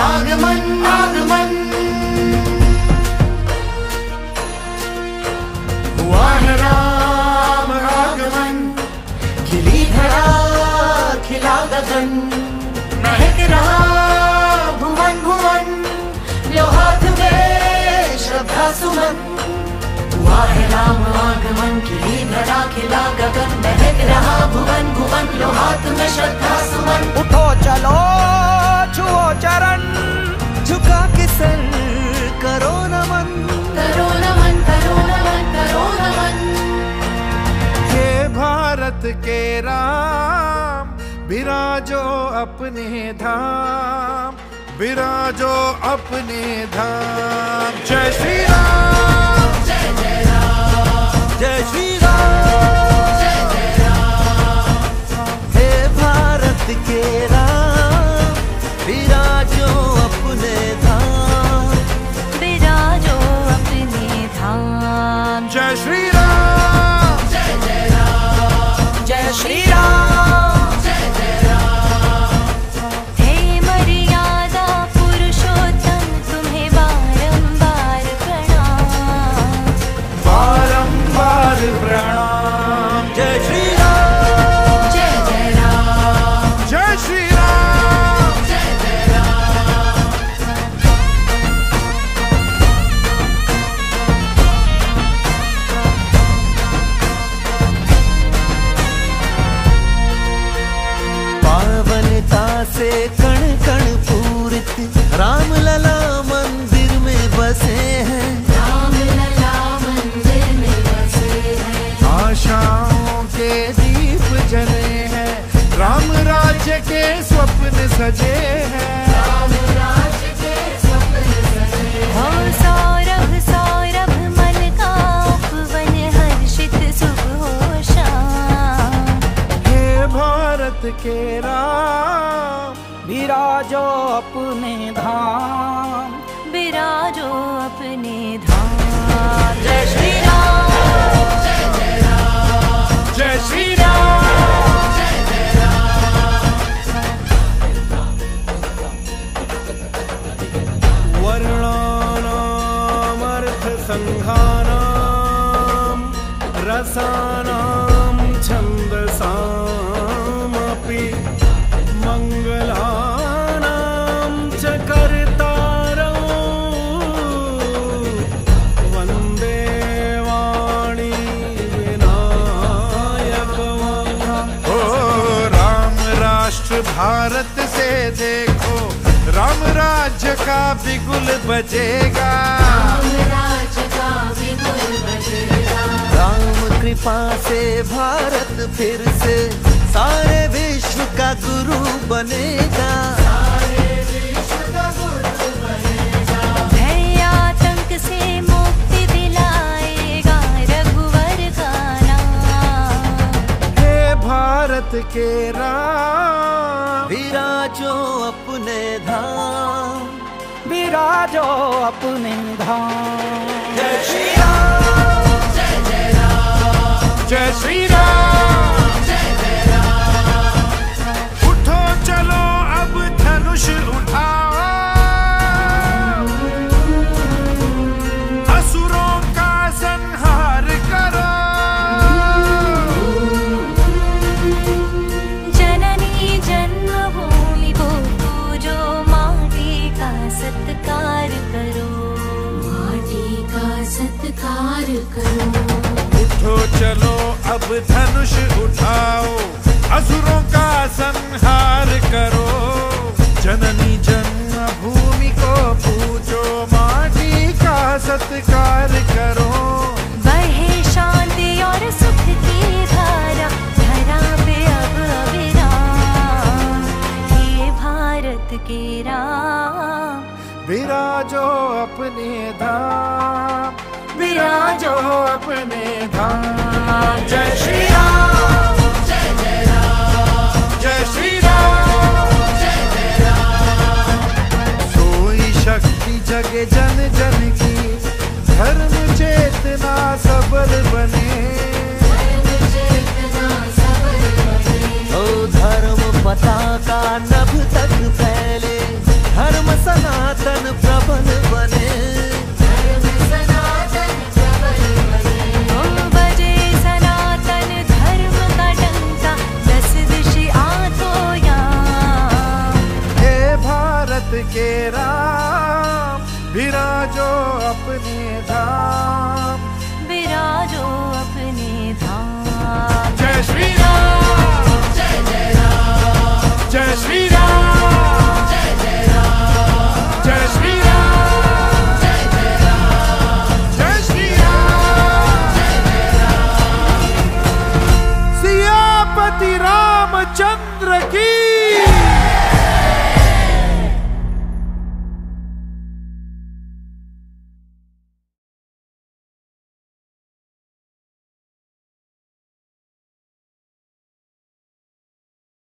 आगमन आगमन हुआ है राम आगमन। खिली धरा खिला गगन, महक रहा भुवन भुवन, लो हाथ में श्रद्धा सुमन। हुआ है राम आगमन, खिली धरा खिला गगन, महक रहा भुवन भुवन, लो हाथ में श्रद्धा सुमन। उठो चलो छुओ चरण, झुका के सर करो नमन, करो नमन करो नमन करो नमन। हे भारत के राम, विराजो अपने धाम, विराजो अपने धाम। जय श्री राम, जय जय राम, जय श्री राम, जय जय राम। हे भारत के राम, विराजो अपने धाम, विराजो अपने धाम। जय श्री राम, जय जय राम, जय श्री राम, जय जय राम। हे मर्यादा पुरुषोत्तम, तुम्हें बारंबार प्रणाम, बारंबार प्रणाम। जय श्री राम, जय जय राम, जय श्री राम, जय जय राम। पावनता से कण कण पूरित, राम लला मंदिर में बसे हैं, राम लला मंदिर में बसे हैं, आशाओं के दीप जले हैं, राम राज्य के स्वप्न सजे हैं। राम राज्य के स्वप्न सजे हैं। हो सौरभ सौरभ मन का उपवन, हर्षित सुख हो शाम। हे भारत के राम, विराजो अपने धाम, विराजो अपने धाम। जय श्री राम, जय जय राम, जय श्री राम, जय जय राम। वर्णानाम अर्थ संघानाम, रसानाम छंदसामपि, मंगलानां च कर्तारौ, वंदे वाणी विनायकम्। ओ राम राष्ट्र भारत से देखो, राम राज्य का बिगुल बजेगा, राम राज्य का बिगुल बजेगा। राम कृपा से भारत फिर से सारे विश्व का गुरु बनेगा, सारे विश्व का गुरु बनेगा। भय आतंक से मुक्ति दिलाएगा, रघुवर का नाम। हे भारत के राम, विराजो अपने धाम, विराजो अपने धाम। जय श्री राम, जय जय राम, जय श्री राम, जय जय राम। उठो चलो अब धनुष उठाओ, असुरों का संहार करो। जननी जन्मभूमि को पूजो, माटी का सत्कार करो, माटी का सत्कार करो। उठो चलो अब धनुष उठाओ, असुरों का संहार करो। जननी जन्मभूमि को पूजो, माटी का सत्कार करो। बहे शांति और सुख की धारा, धरा पे अब अविराम। हे भारत के राम, विराजो अपने धाम, विराजो अपने धाम। जय श्री राम, जय जय राम, जय श्री राम, जय जय राम। सोई शक्ति जगे जन जन की, धर्म चेतना सबल बने। धर्म चेतना सबल बने। ओ धर्म पताका नभ तक फैले, धर्म सना अपने धाम